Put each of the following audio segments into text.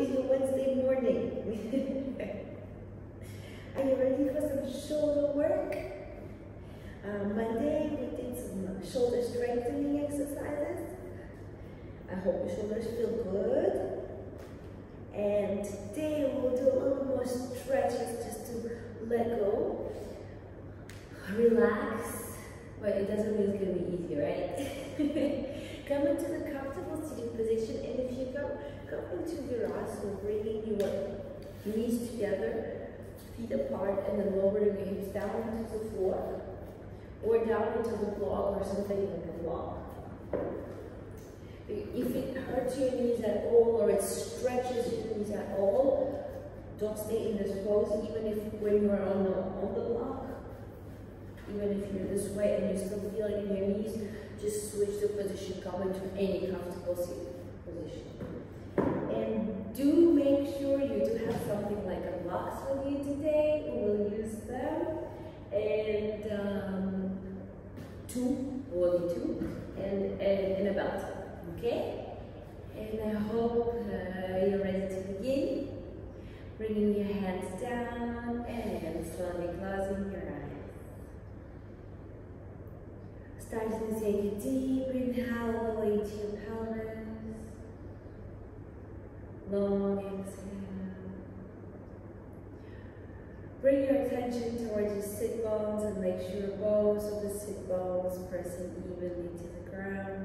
is your Wednesday morning. Are you ready for some shoulder work? Monday we did some shoulder strengthening exercises. I hope your shoulders feel good. And today we'll do a little more stretches just to let go, relax. But it doesn't mean it's going to be easy, right? Come into the comfortable sitting position, and if you go into Virasana, bringing your knees together, feet apart, and then lowering your hips down into the floor, or down into the block or something like a block. If it hurts your knees at all, or it stretches your knees at all, don't stay in this pose, even if when you're on the block. Even if you're this way and you're still feeling in your knees, just switch the position, come into any comfortable seated position. And do make sure you do have something like a box with you today. We'll use them. And we'll need two, and a belt. Okay? And I hope you're ready to begin. Bringing your hands down and slowly closing your eyes. Starting to take a deep inhale all the way to your pelvis. Long exhale. Bring your attention towards your sit bones and make sure both of the sit bones pressing evenly to the ground.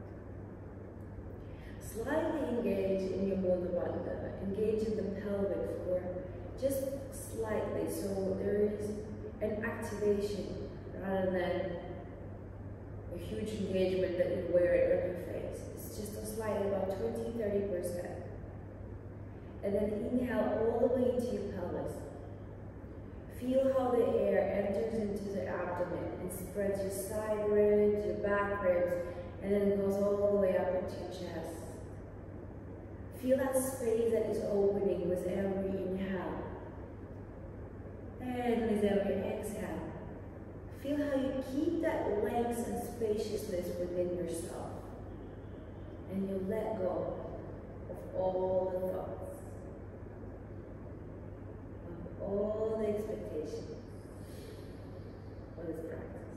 Slightly engage in your Mula Bandha. Engage in the pelvic floor just slightly, so there is an activation rather than a huge engagement that you wear it on your face. It's just a slight, about 20–30%. And then inhale all the way into your pelvis. Feel how the air enters into the abdomen and spreads your side ribs, your back ribs, and then goes all the way up into your chest. Feel that space that is opening with every inhale. And with every exhale. Feel how you keep that length and spaciousness within yourself. And you let go of all the thoughts, of all the expectations for this practice.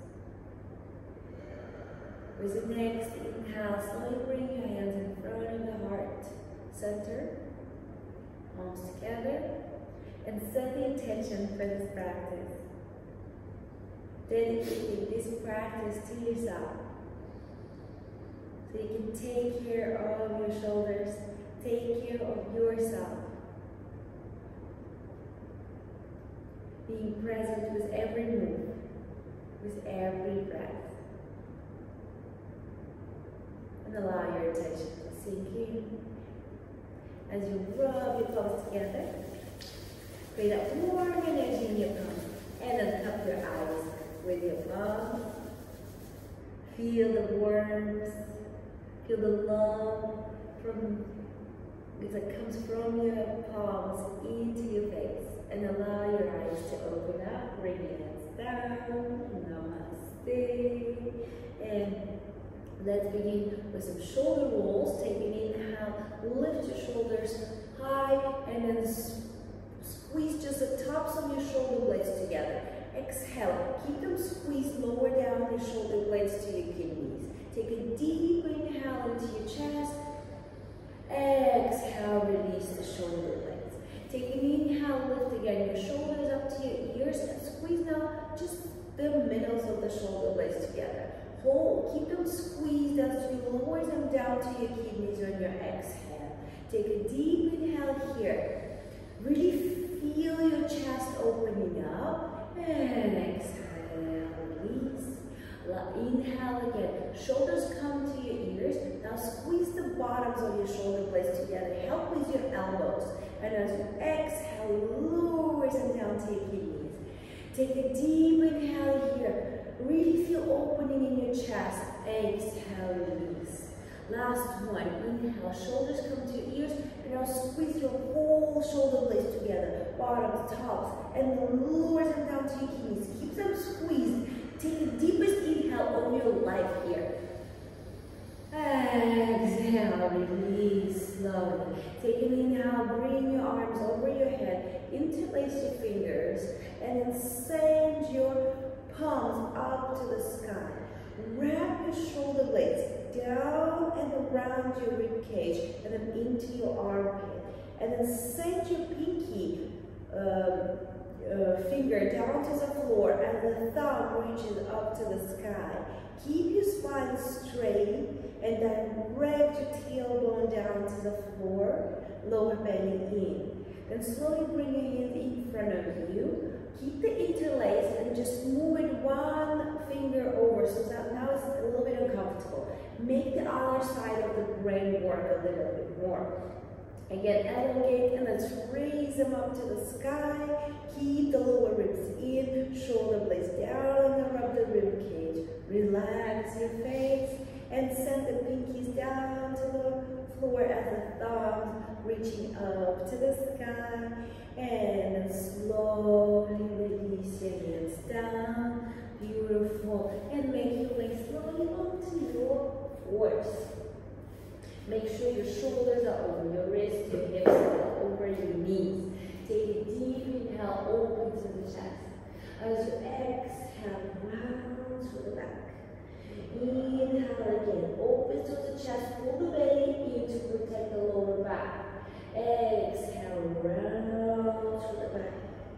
With the next inhale, slowly bring your hands in front of the heart center, palms together, and set the intention for this practice. Dedicating this practice to yourself, so you can take care of your shoulders, take care of yourself, being present with every move, with every breath, and allow your attention to sink in as you rub your palms together. Create that warm energy in your palms, and then cup your eyes with your palms. Feel the warmth, feel the love that comes from your palms into your face, and allow your eyes to open up. Bring your hands down. Namaste. And let's begin with some shoulder rolls. Take an inhale, lift your shoulders high, and then squeeze just the tops of your shoulder blades together. Exhale, keep them squeezed, lower down your shoulder blades to your kidneys. Take a deep inhale into your chest. Exhale, release the shoulder blades. Take an inhale, lift again your shoulders up to your ears, and squeeze now just the middles of the shoulder blades together. Hold, keep them squeezed as you lower them down to your kidneys on your exhale. Take a deep inhale here. Really feel your chest opening up. And exhale, release. Inhale again. Shoulders come to your ears. Now squeeze the bottoms of your shoulder blades together. Help with your elbows. And as you exhale, lower them down to your kidneys. Take a deep inhale here. Really feel opening in your chest. Exhale, release. Last one. Inhale, shoulders come to your ears. And now squeeze your whole shoulder blades together. Bottoms, tops, and lower them down to your knees. Keep them squeezed. Take the deepest inhale of your life here. Exhale, release slowly. Take an inhale Inhale, bring your arms over your head, interlace your fingers, and then send your palms up to the sky. Wrap your shoulder blades down and around your rib cage, and then into your armpit. And then send your pinky finger down to the floor, and the thumb reaches up to the sky. Keep your spine straight and direct your tailbone down to the floor, lower belly in. Then slowly bring your hands in front of you. Keep the interlace and just move it one finger over so that now it's a little bit uncomfortable. Make the other side of the brain work a little bit more. Again, elongate and let's raise them up to the sky. Keep the lower ribs in, shoulder blades down and rub the rib cage. Relax your face and send the pinkies down to the floor as the thumbs reaching up to the sky. And then slowly release your hands down. Beautiful. And make your way slowly onto your force. Make sure your shoulders are over your wrists, your hips are over your knees. Take a deep inhale, open to the chest. As you exhale, round to the back. Inhale again, open to the chest, pull the belly in to protect the lower back. Exhale, round to the back.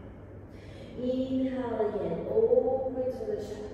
Inhale again, open to the chest.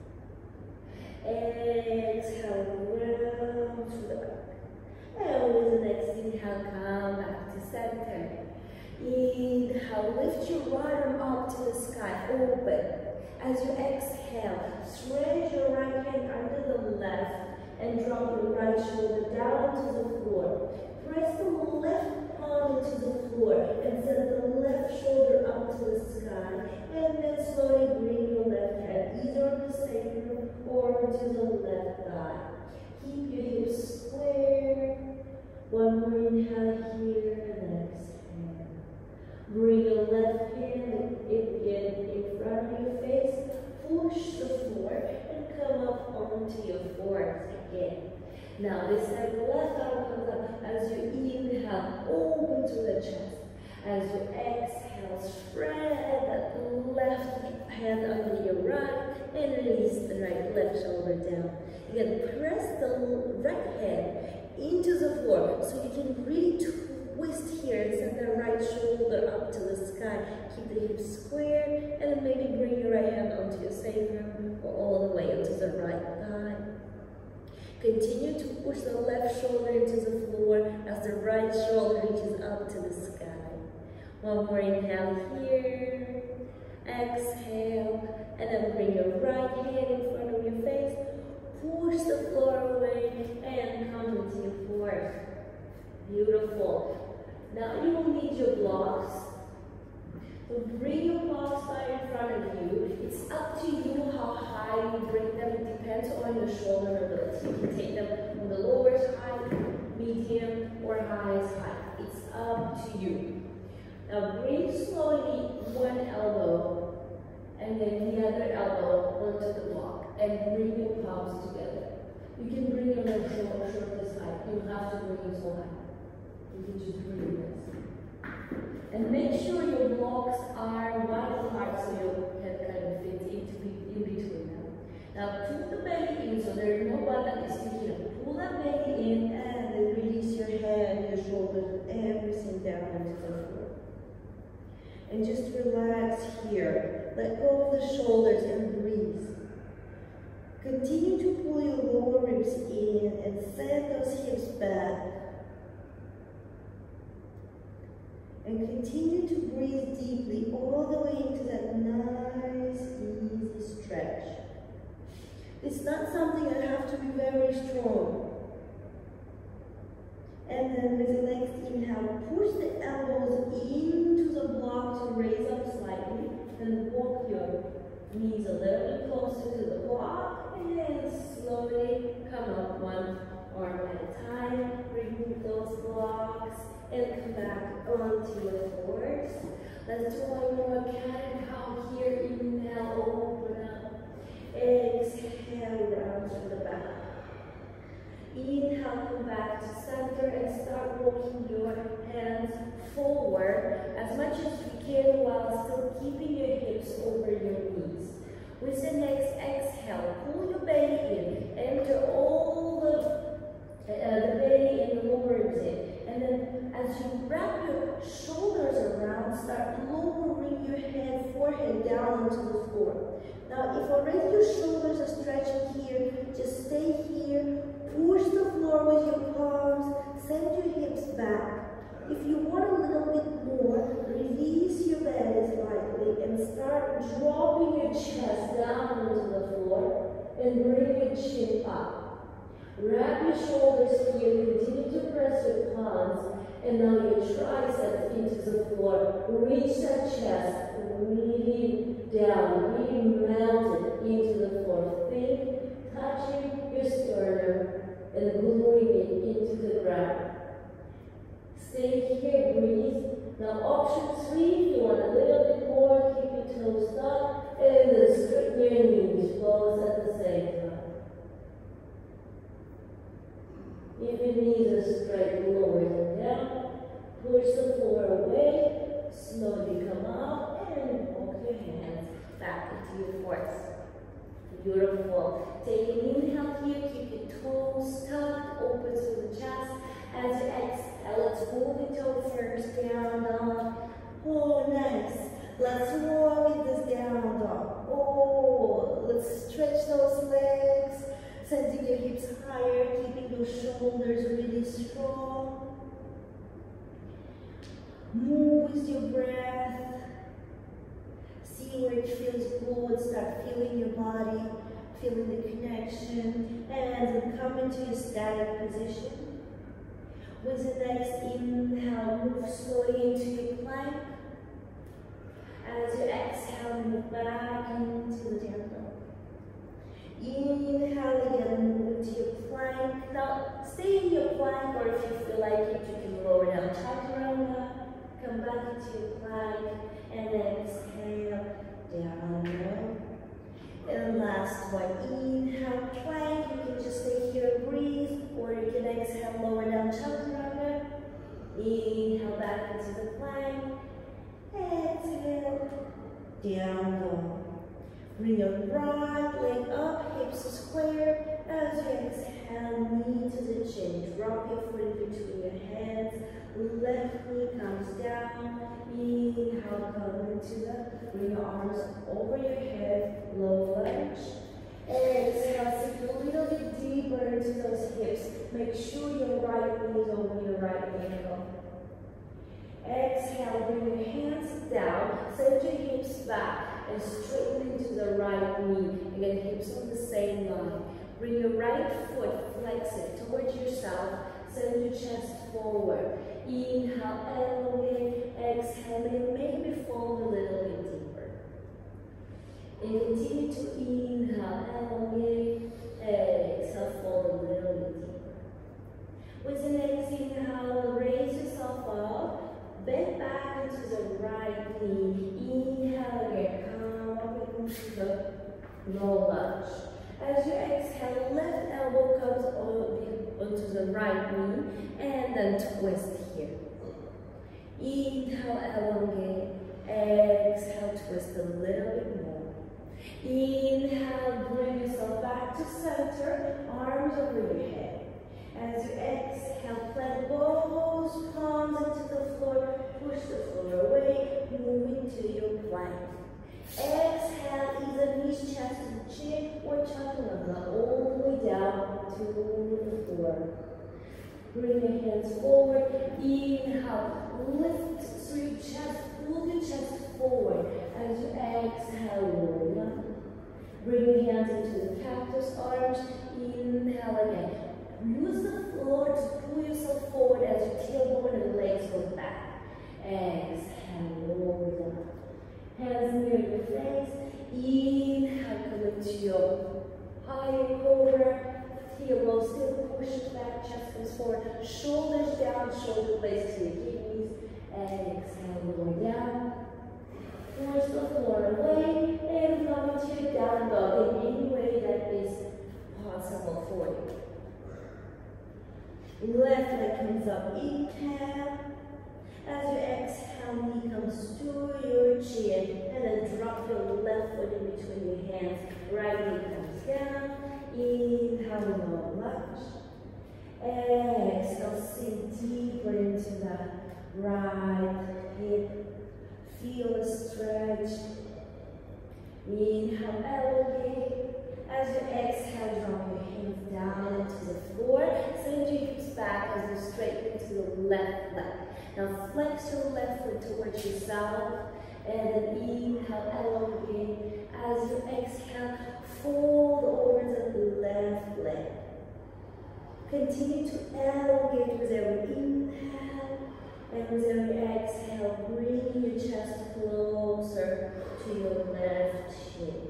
Exhale, round to the back. And with the next inhale, come back to center. Inhale, lift your right arm up to the sky, open. As you exhale, stretch your right hand under the left and drop your right shoulder down to the floor. Press the left palm into the floor and send the left shoulder up to the sky. And then slowly bring your left hand either on the sacrum or to the left thigh. Keep your hips square. One more inhale here and exhale. Bring your left hand again in front of your face. Push the floor and come up onto your forearms again. Now this time the left arm comes up. As you inhale, open to the chest. As you exhale, spread the left hand under your right and release the left shoulder down. Again, press the right hand into the floor so you can really twist here and send the right shoulder up to the sky. Keep the hips square and then maybe bring your right hand onto your sacrum or all the way onto the right thigh. Continue to push the left shoulder into the floor as the right shoulder reaches up to the sky. One more inhale here. Exhale. And then bring your right hand in front of your face. Push the floor away and come into your force. Beautiful. Now you will need your blocks. So bring your blocks right in front of you. It's up to you how high you bring them. It depends on your shoulder mobility. You can take them from the lowest height, medium, or highest height. It's up to you. Now bring slowly one elbow and then the other elbow onto the block and bring your palms together. You can bring your legs short this height. You don't have to bring it so high. You can just bring this. And make sure your blocks are wide apart so your head kind of fits in between them. Now pull the belly in so there is no butt that is sticking up. Pull that belly in and then release your head, your shoulders, everything down into the floor. And just relax here. Let go of the shoulders and breathe. Continue to pull your lower ribs in and send those hips back. And continue to breathe deeply all the way into that nice, easy stretch. It's not something that have to be very strong. And then with the next inhale, push the elbows into the block to raise up slightly. And walk your knees a little bit closer to the block. And slowly come up one arm at a time. Remove those blocks. And come back onto your force. Let's do one more cat and cow here. Inhale, open up. Exhale, round to the back. Inhale, come back to center and start walking your hands much as you can while still keeping your hips over your knees. With the next exhale, pull your belly in, enter all the belly and the lower ribs in. And then as you wrap your shoulders around, start lowering your head, forehead down into the floor. Now, if already your shoulders are stretching here, just stay here, push the floor with your palms, send your hips back. If you want a little bit more, release your belly slightly and start dropping your chest down into the floor and bring your chin up. Wrap your shoulders here, continue to press your palms, and now your triceps into the floor. Reach that chest, really down, really melted into the floor. Think, touching your sternum and gluing it into the ground. Stay here, breathe. Now option 3, if you want a little bit more, keep your toes up, and then straighten your knees, both at the same time. If your knees are straight, lower them down. Push the floor away. Slowly come up and walk your hands back into your forks. Beautiful. Take an inhale here. Keep your toes tucked, open to the chest. As you exhale, let's move the toe first, down dog. Oh, nice. Let's walk this down dog. Oh, let's stretch those legs. Sending your hips higher, keeping those shoulders really strong. Move with your breath. See where it feels good. Start feeling your body, feeling the connection. And then come into your static position. With the next inhale, move slowly into your plank. As you exhale, move back into the down dog. Inhale again, move into your plank. Now, stay in your plank, or if you feel like it, you can lower down chaturanga. Come back into your plank, and exhale, down low. And last one, inhale, plank. You can just stay here and breathe, or you can exhale, lower down chaturanga. Inhale, back into the plank. Exhale, down low. Bring your right leg up, hips square. As you exhale, knee to the chin. Drop your foot in between your hands. Left knee comes down. Inhale, come into the. Bring your arms over your head. Low lunge. Exhale, sink a little bit deeper into those hips. Make sure your right knee is over your right ankle. Exhale, bring your hands down. Send your hips back. And straighten into the right knee. Again, hips on the same line. Bring your right foot, flex it towards yourself. Send your chest forward. Inhale, elongate. Exhale, and maybe fall a little bit deeper. And continue to inhale, elongate. Exhale, fall a little bit deeper. With the next inhale, raise yourself up. Bend back into the right knee. Inhale again. Into the low lunge. As you exhale, left elbow comes onto the right knee and then twist here. Inhale, elongate. Exhale, twist a little bit more. Inhale, bring yourself back to center, arms over your head. As you exhale, plant both palms into the floor, push the floor away, move into your plank. Exhale, either knees, chest, and chin, or chaturanga, all the way down to the floor. Bring your hands forward. Inhale, lift through your chest, pull your chest forward. As you exhale, lower down. Bring your hands into the cactus arms. Inhale again. Use the floor to pull yourself forward as your tailbone and legs go back. Exhale, lower down. Hands near your face. Inhale, come into your higher cobra. Tailbone still pushed back, chest comes forward. Shoulders down, shoulder blades to your kidneys. Exhale, lower down. Force the floor away and come into your down dog in any way that is possible for you. Left leg comes up, inhale. As you exhale, knee comes left foot in between your hands. Right knee comes down. Inhale, low lunge. Exhale, sink deeper into the right hip. Feel the stretch. Inhale, elevate. As you exhale, drop your hands down into the floor. Send your hips back as you straighten to the left leg. Now flex your left foot towards yourself. And then inhale, elevate. As you exhale, fold over to the left leg. Continue to elevate with every inhale. And with every exhale, bring your chest closer to your left shin.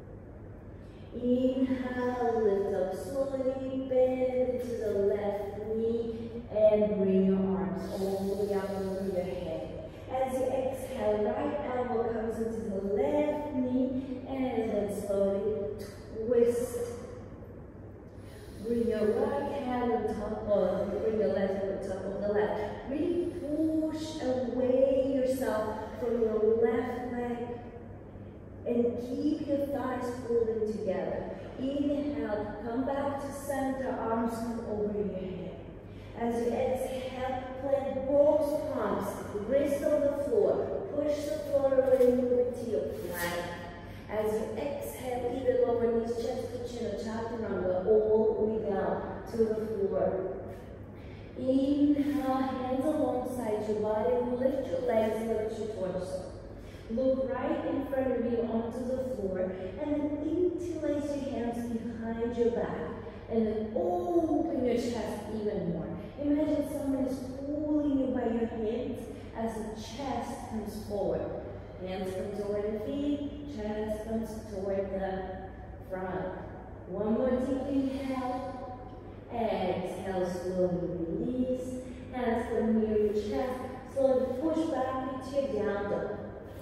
Inhale, lift up slowly, bend into the left knee, and bring your arms all the way up over your head. As you exhale, right elbow comes into the left knee, and then slowly twist. Bring your right hand on top of, bring your left hand on top of the left. Really push away yourself from your left leg. And keep your thighs pulling together. Inhale, come back to center, arms come over your head. As you exhale, plant both palms, wrist on the floor. Push the floor away, move it to your plank. As you exhale, either lower knees, chest to chin, or chaturanga, all the way down to the floor. Inhale, hands alongside your body, lift your legs, lift your torso. Look right in front of you onto the floor, and then interlace your hands behind your back, and then open your chest even more. Imagine someone is pulling you by your hands as the chest comes forward. Hands come toward the feet, chest comes toward the front. One more deep inhale. Exhale, slowly release. Hands come near your chest. Slowly push back into your down dog.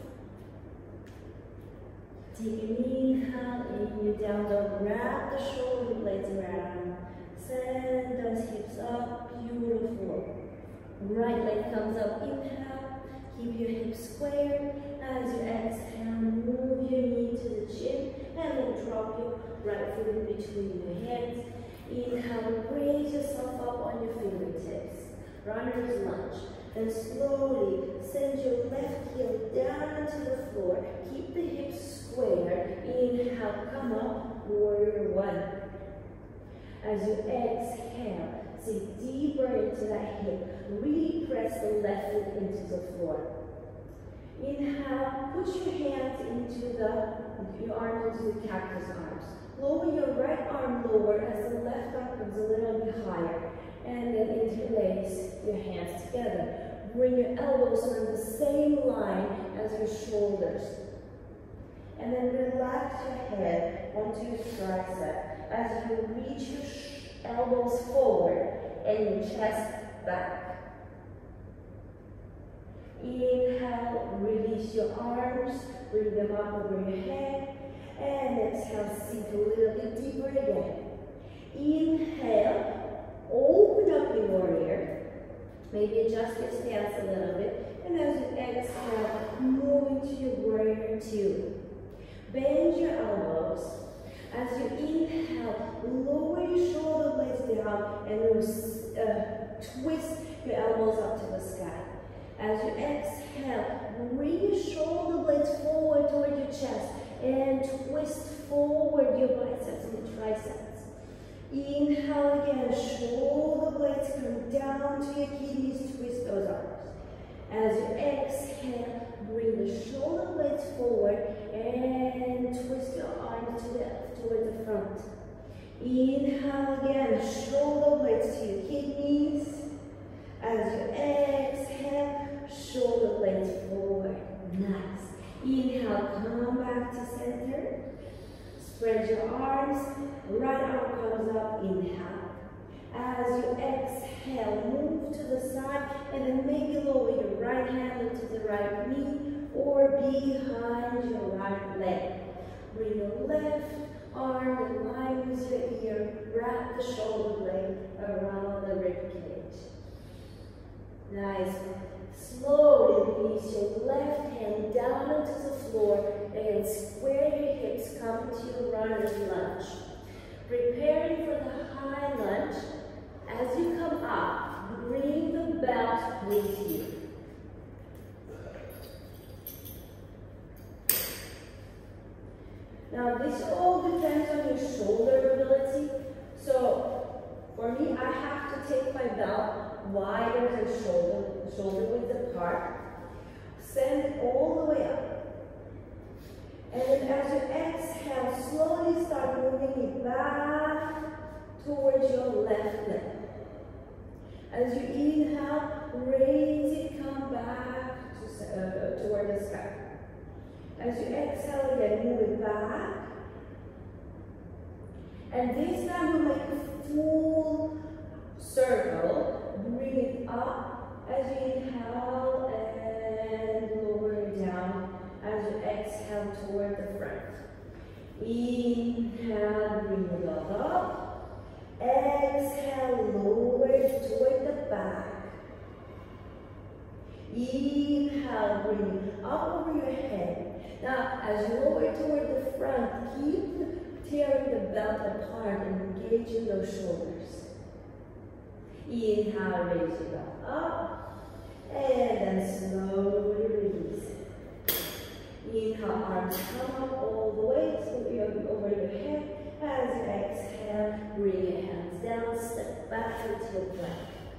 Take an inhale, in your down dog, wrap the shoulder blades around. Send those hips up, beautiful. Right leg comes up, inhale. Keep your hips square. As you exhale, move your knee to the chin, and then drop your right foot in between your hands. Inhale, raise yourself up on your fingertips. Runner's lunge. Then slowly send your left heel down to the floor. Keep the hips square. Inhale, come up, warrior one. As you exhale, sink deeper into that hip. Really press the left foot into the floor. Inhale, push your hands into your arms into the cactus arms. Lower your right arm lower as the left arm comes a little bit higher. And then interlace your hands together. Bring your elbows on the same line as your shoulders. And then relax your head onto your tricep as you reach your elbows forward and your chest back. Inhale, release your arms, bring them up over your head. And exhale, sink a little bit deeper again. Inhale, open up your warrior. Maybe adjust your stance a little bit. And as you exhale, move into your warrior two. Bend your elbows. As you inhale, lower your shoulder blades down and twist your elbows up to the sky. As you exhale, bring your shoulder blades forward toward your chest and twist forward your biceps and your triceps. Inhale again, shoulder blades come down to your kidneys, twist those arms. As you exhale, bring the shoulder blades forward and twist your arms toward the front. Inhale again, shoulder blades to your kidneys. As you exhale, shoulder blades forward. Nice. Inhale, come back to center. Spread your arms. Right arm comes up. Inhale. As you exhale, move to the side and then maybe lower your right hand into the right knee or behind your right leg. Bring your left arm in line with your ear. Wrap the shoulder blade around the rib cage. Nice. Slowly release your left hand down onto the floor and square your hips, come to your runner's lunge. Preparing for the high lunge. As you come up, bring the belt with you. Now this all depends on your shoulder ability. So for me, I have to take my belt wider than shoulder width apart. Send it all the way up. And then as you exhale, slowly start moving it back towards your left leg. As you inhale, raise it, come back toward the sky. As you exhale again, move it back. And this time we'll make a full circle. Bring it up as you inhale and lower it down as you exhale toward the front. Inhale, bring it up. Exhale, lower it toward the back. Inhale, bring it up over your head. Now, as you lower toward the front, keep tearing the belt apart and engaging those shoulders. Inhale, raise your belt up, and then slowly release it. Inhale, arms come up all the way over your head. As you exhale, bring your hands down, step back into your plank.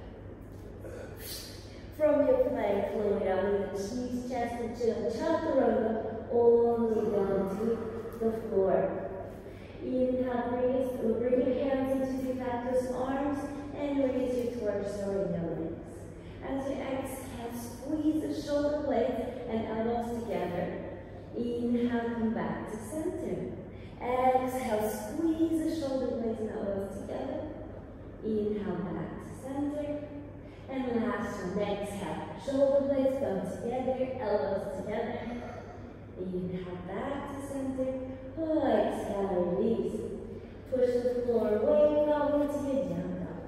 From your plank, flow down with the knees, chest, and chin, chaturanga, all the way down to the floor. Inhale, bring your hands into the cactus arms and raise your torso and your legs. As you exhale, squeeze the shoulder blades and elbows together. Inhale, come back to center. Exhale, squeeze the shoulder blades and elbows together. Inhale, back to center. And last one, exhale, shoulder blades come together, elbows together. Inhale, back to center. Exhale, release. Push the floor away, come into your down dog.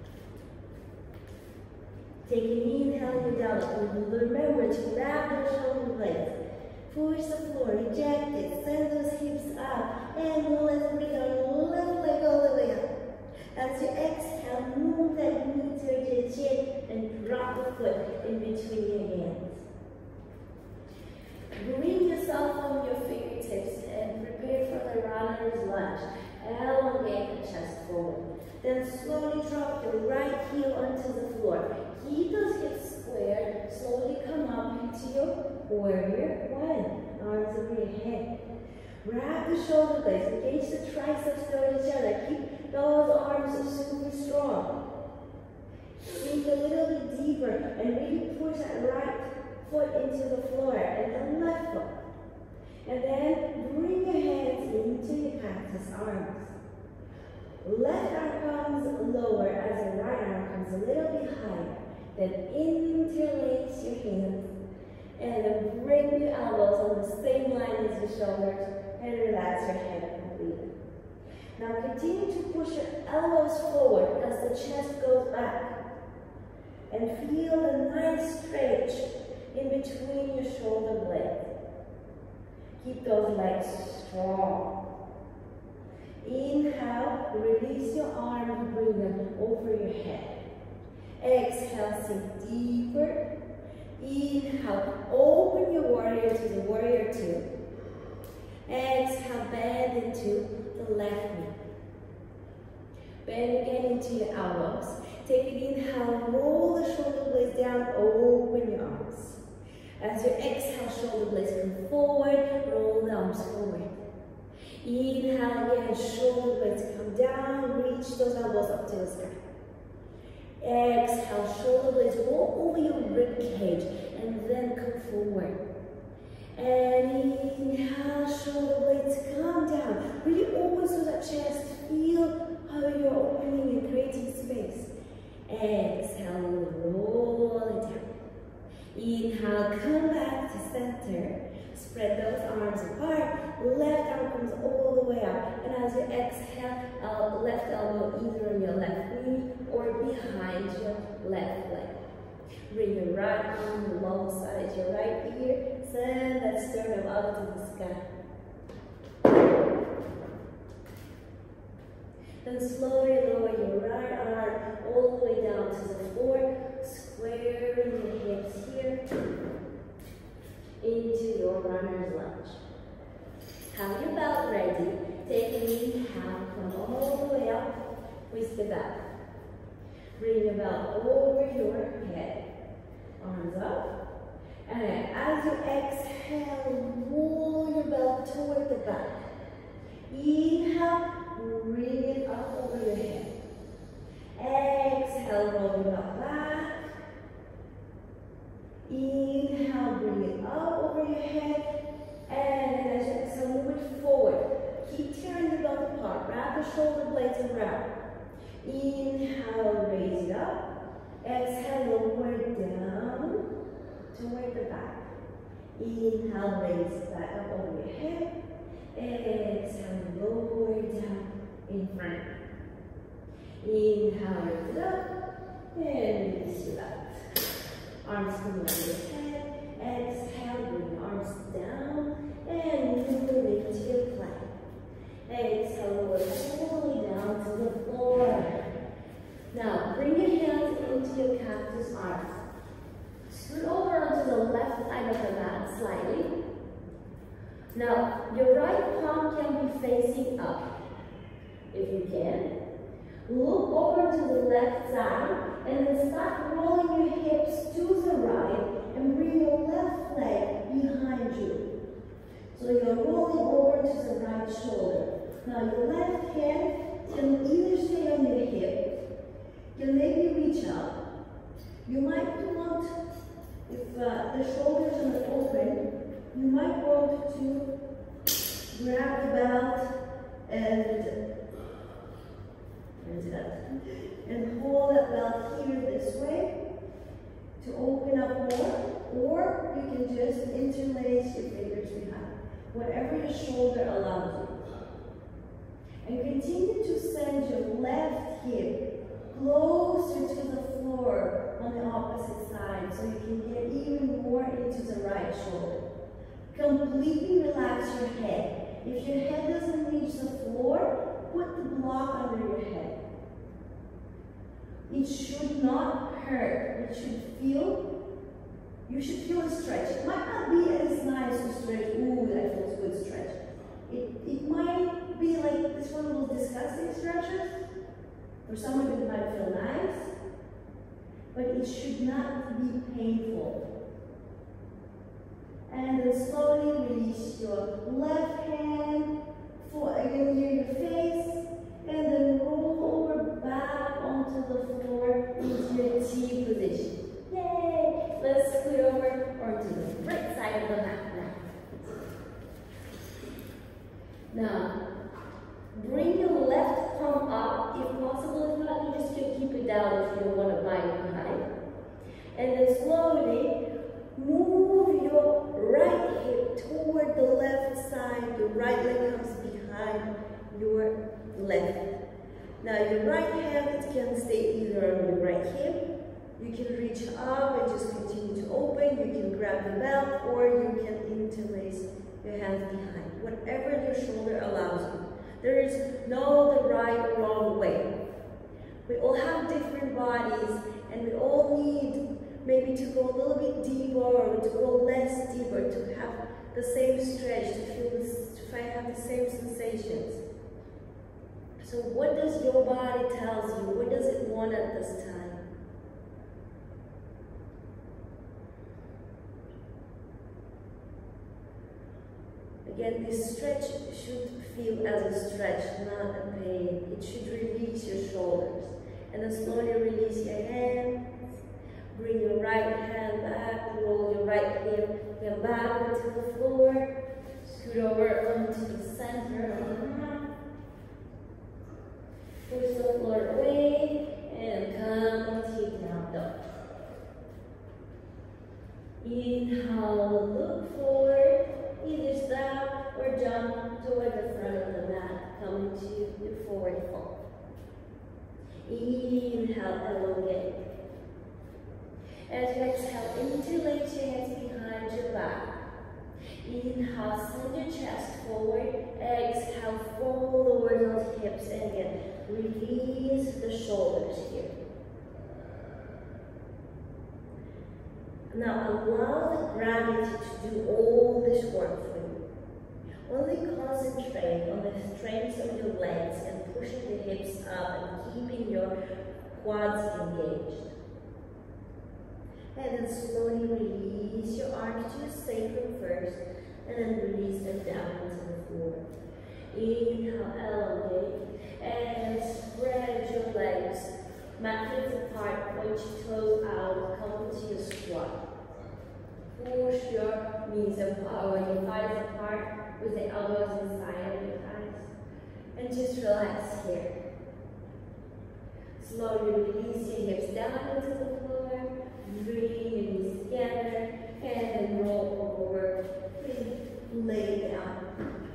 Take an inhale, your down dog. Remember to grab your shoulder blades. Push the floor, eject it, send those hips up, and let's bring our left leg all the way up. As you exhale, move that knee towards your chin and drop the foot in between your hands. Bring yourself on your fingertips and prepare for the runner's lunge. Elongate the chest forward. Then slowly drop your right heel onto the floor. Keep those hips square. Slowly come up into your warrior one. Arms over your head. Grab the shoulder blades. Engage the triceps toward each other. Keep those arms super strong. Sink a little bit deeper and really push that right foot into the floor and the left foot. And then bring your hands into your cactus arms. Left arm comes lower as the right arm comes a little bit higher. Then interlace your hands and then bring your elbows on the same line as your shoulders and relax your head completely. Now continue to push your elbows forward as the chest goes back. And feel a nice stretch in between your shoulder blades. Keep those legs strong. Inhale, release your arms, bring them over your head. Exhale, sink deeper. Inhale, open your warrior to the warrior two. Exhale, bend into the left knee. Bend again into your elbows. Take an inhale, roll the shoulder blades down, open your arms. As you exhale, shoulder blades come forward, roll the arms forward. Inhale again, shoulder blades come down, reach those elbows up to the sky. Exhale, shoulder blades roll over your rib cage and then come forward. And inhale, shoulder blades come down. Really open through that chest. Feel how you're opening and creating space. Exhale, roll it down. Inhale, come back to center. Spread those arms apart. Left arm comes all the way up. And as you exhale, left elbow either on your left knee or behind your left leg. Bring your right arm alongside your right ear. Send that sternum up to the sky. Then slowly lower your right arm all the way down to the floor, squaring your hips here into your runner's lunge. Have your belt ready. Take an inhale, come all the way up with the back. Bring your belt over your head, arms up. And then as you exhale, roll your belt toward the back. Inhale, bring it up over your head. Exhale, roll your belt back. Inhale, bring it up over your head. And as you exhale, move it forward. Keep tearing the belt apart. Wrap the shoulder blades around. Inhale, raise it up. Exhale, lower it down toward the back. Inhale, raise it back up over your head. Exhale, lower it down in front. Inhale, lift it up. And release it out. Arms come over your head. Exhale, bring your arms down. And move into your plank. Exhale, lower all the way down to the floor. Now, bring your hands into your cactus arms. Scoot over onto the left side of the mat slightly. Now, your right palm can be facing up, if you can. Look over to the left side, and then start rolling your hips to the right, and bring your left leg behind you. So you're rolling over to the right shoulder. Now your left hand can either stay on your hip, you maybe reach up. You might want, if the shoulders are not open, you might want to grab the belt and hold that belt here this way to open up more, or you can just interlace your fingers behind, whatever your shoulder allows you. And continue to send your left hip closer to the floor on the opposite side so you can get even more into the right shoulder. Completely relax your head. If your head doesn't reach the floor, put the block under your head. It should not hurt. It should feel, you should feel a stretch. It might not be as nice to stretch. Ooh, that feels good stretch. It might be like this one of those disgusting stretches. For someone it might feel nice, but it should not be painful. And then slowly release your left hand again near your face, and then roll over back onto the floor into your T position. Yay! Let's scoot over onto the right side of the mat now. Now, bring your left palm up if possible. If not, you just keep it down if you don't want to bind it behind. And then slowly move your right hip toward the left side. Your right leg comes behind your left. Now your right hand can stay either on your right hip. You can reach up and just continue to open. You can grab the belt, or you can interlace your hands behind. Whatever your shoulder allows you. There is no the right or wrong way. We all have different bodies, and we all need maybe to go a little bit deeper or to go less deeper, to have the same stretch, to feel this, to have the same sensations. So what does your body tell you? What does it want at this time? Again, this stretch should feel as a stretch, not a pain. It should release your shoulders. And then slowly release your hands. Bring your right hand back, roll your right hip back into the floor. Scoot over onto the center of the mat. Push the floor away and come to down dog. Inhale, look forward. Either stop or jump toward the front of the mat, coming to your forward fold. Inhale, elongate. As you exhale, interlace your hands behind your back. Inhale, send your chest forward. Exhale, fold over those hips, and again, release the shoulders here. Now allow the gravity to do all this work for you. Only concentrate on the strength of your legs and pushing the hips up and keeping your quads engaged. And then slowly release your arms to your sacrum first, and then release them down into the floor. Inhale, elevate, and spread your legs. Mat hips apart, point your toes out, come into your squat. Push your knees apart, or your thighs apart, with the elbows inside of your thighs. And just relax here. Slowly release your hips down into the floor. Bring your knees together, and then roll over. Lay down.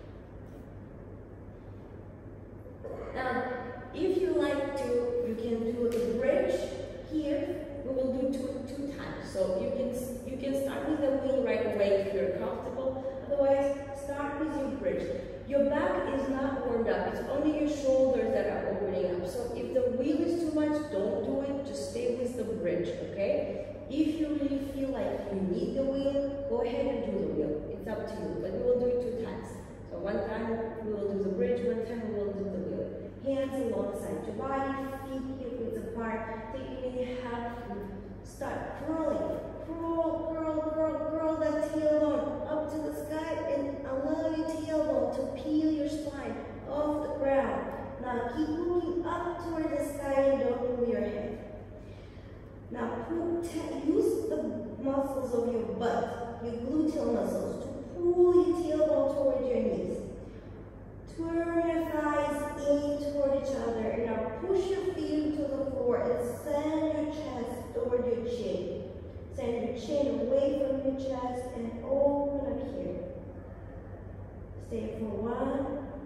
Now, if you like to, you can do a bridge here. We will do two times. So you can start with the wheel right away if you're comfortable. Otherwise, start with your bridge. Your back is not warmed up. It's only your shoulders that are opening up. So if the wheel is too much, don't do it. Just stay with the bridge, okay? If you really feel like you need the wheel, go ahead and do the wheel. It's up to you, but we will do it 2 times. So one time we will do the bridge, one time we will do the wheel. Hands alongside your body, feet hip width apart. Take an inhale, start crawling. Crawl, crawl, crawl, crawl that tailbone up to the sky, and allow your tailbone to peel your spine off the ground. Now keep looking up toward the sky and don't move your head. Now use the muscles of your butt, your gluteal muscles, to pull your tailbone toward your knees. Turn your thighs in toward each other, and now push your feet into the floor and send your chest toward your chin. Send your chin away from your chest and open up here. Stay for 1,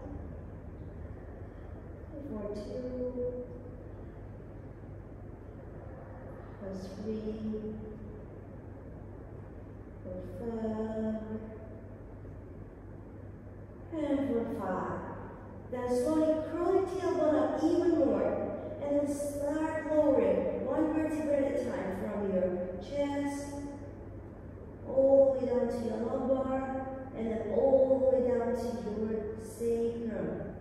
for 2, for 3, for 4, and for 5. Then slowly curl your tailbone up even more, and then start lowering 1 vertebra at a time from your chest, all the way down to your lumbar, and then all the way down to your sacrum.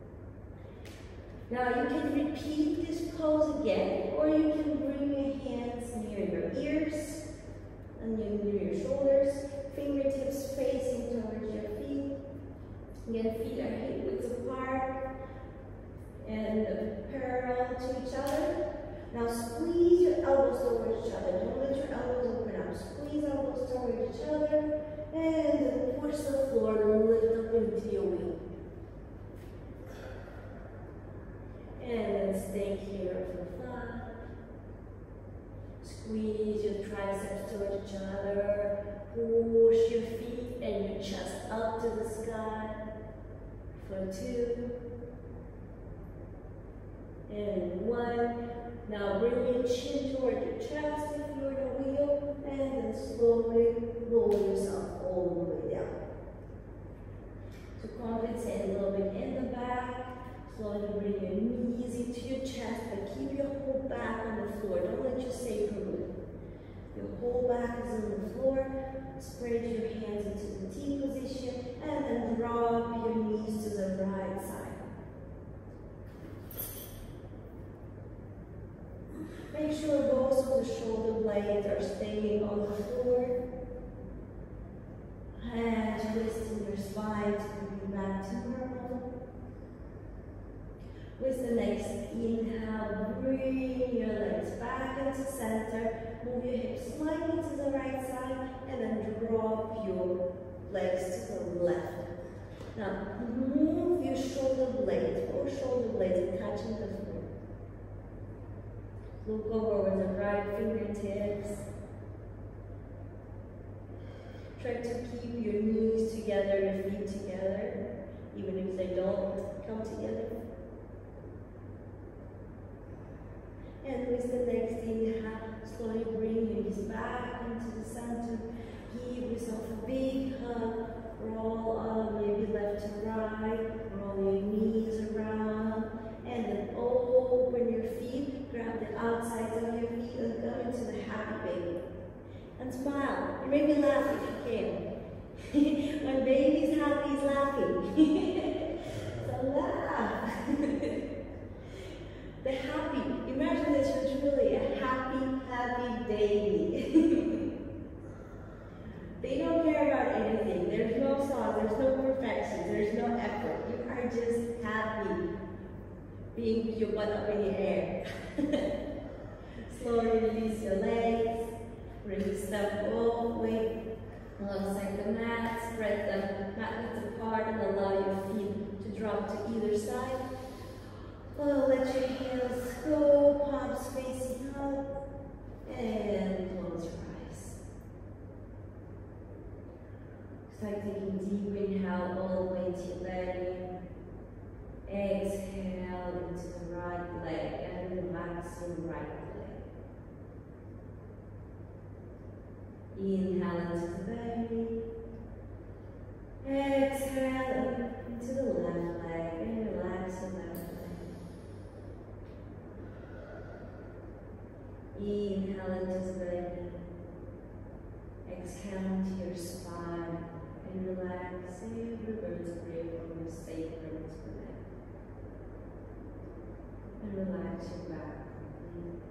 Now you can repeat this pose again, or you can bring your hands near your ears and near your shoulders, fingertips facing towards your feet. Again, feet are hip width apart and parallel to each other. Now squeeze your elbows towards each other. Don't let your elbows open up. Squeeze elbows towards each other, and then push the floor and lift up into your wheel. And then stay here for 5. Squeeze your triceps towards each other. Push your feet and your chest up to the sky. For 2. And 1. Now bring your chin toward your chest if you're in a wheel, and then slowly lower yourself all the way down. To compensate a little bit in the back, slowly bring your knees into your chest, but keep your whole back on the floor. Don't let your sacrum move. Your whole back is on the floor. Spread your hands into the T position, and then drop your knees to the right side. Make sure both of the shoulder blades are staying on the floor. And twisting your spine to bring back to normal. With the next inhale, bring your legs back into center. Move your hips slightly to the right side, and then drop your legs to the left. Now, move your shoulder blades, both shoulder blades are touching the floor. Look over with the right fingertips. Try to keep your knees together, your feet together, even if they don't come together. And with the next inhale, Slowly bring your knees back into the center. Give yourself a big hug. Roll on, maybe left to right. Roll your knees around. And then open your feet. Grab the outsides of your feet and come into the happy baby. And smile. You may be laughing if you can. When baby's happy, he's laughing. So laugh. The happy. Imagine that you're truly a happy baby. They don't care about anything. There's no song, there's no perfection, there's no effort. You are just happy being your butt up in the air. Slowly release your legs. Bring the step all the way alongside the mat. Spread them matlets apart and allow your feet to drop to either side. Oh, let your heels go, palms facing up, and close your eyes. Start taking deep inhale all the way to your belly. Exhale into the right leg and relax your right leg. Inhale into the belly. Exhale into the left leg and relax your left leg. Inhale into the belly. Exhale into your spine and relax every vertebrae from your sacrum to the neck. And relax your back completely.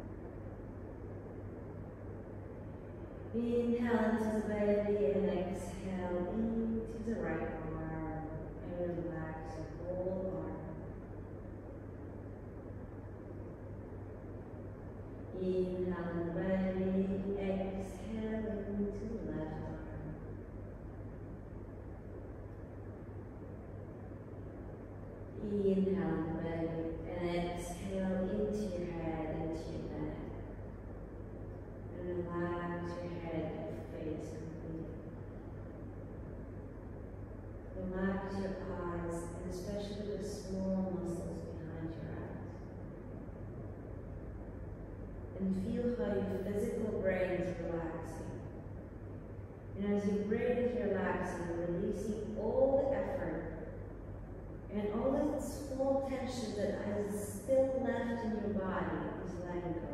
Inhale into the belly and exhale into the right arm and relax your whole arm. Inhale in the belly, exhale into the left arm. Inhale in the belly and exhale into your head, into your neck. And relax your head and face completely. Relax your eyes and especially the small muscles behind your eyes. And feel how your physical brain is relaxing. And as your brain is relaxing, releasing all the effort and all the small tension that is still left in your body is letting go.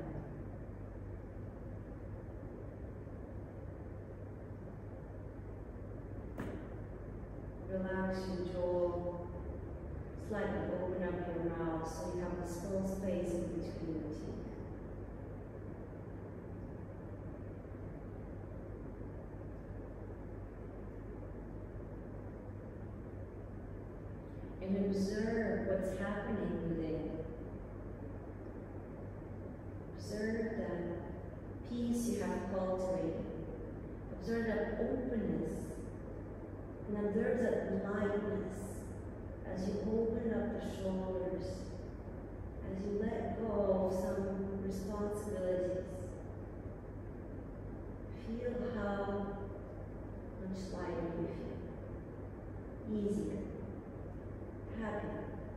Relax your jaw. Slightly open up your mouth so you have a small space in between your teeth. And observe what's happening within. Observe that peace you have cultivated. Observe that openness. And observe that lightness as you open up the shoulders, as you let go of some responsibilities. Feel how much lighter you feel. Easier. Happy.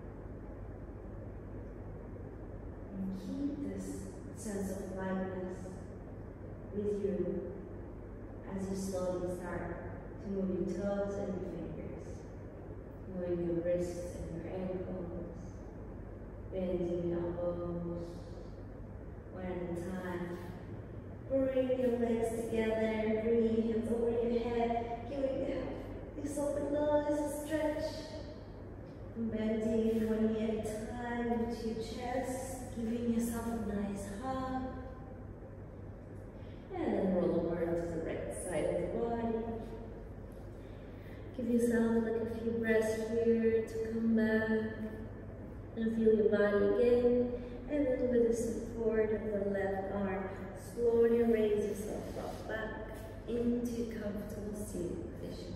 And keep this sense of lightness with you as you slowly start to move your toes and your fingers, moving your wrists and your ankles, bending your elbows, one at a time. Bring your legs together, bring your hands over your head, giving yourself a nice stretch. Bending one knee at a time into your chest, giving yourself a nice hug. And then roll over to the right side of the body. Give yourself like a few breaths here to come back and feel your body again. And then with the support of the left arm, slowly raise yourself up back into comfortable seated position.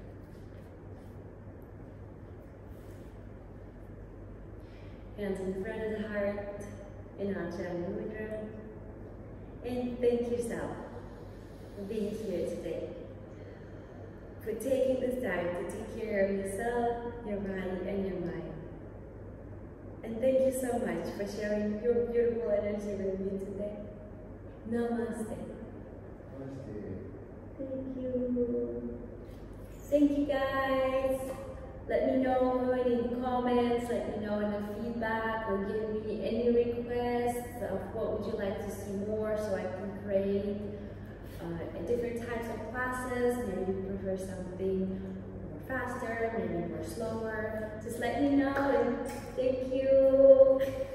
Hands in front of the heart, in Ajahn Mudra. And thank yourself for being here today. For taking this time to take care of yourself, your body, and your mind. And thank you so much for sharing your beautiful energy with me today. Namaste. Namaste. Thank you. Thank you guys. Let me know in the comments, let me know in the feedback, or give me any requests of what would you like to see more so I can create different types of classes. Maybe you prefer something more faster, maybe more slower. Just let me know, and thank you.